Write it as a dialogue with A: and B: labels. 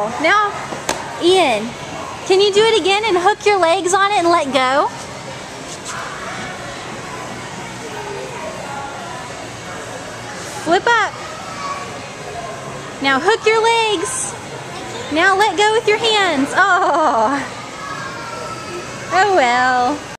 A: Wow. Now, Ian, can you do it again and hook your legs on it and let go? Flip up. Now hook your legs. Now let go with your hands. Oh. Oh well.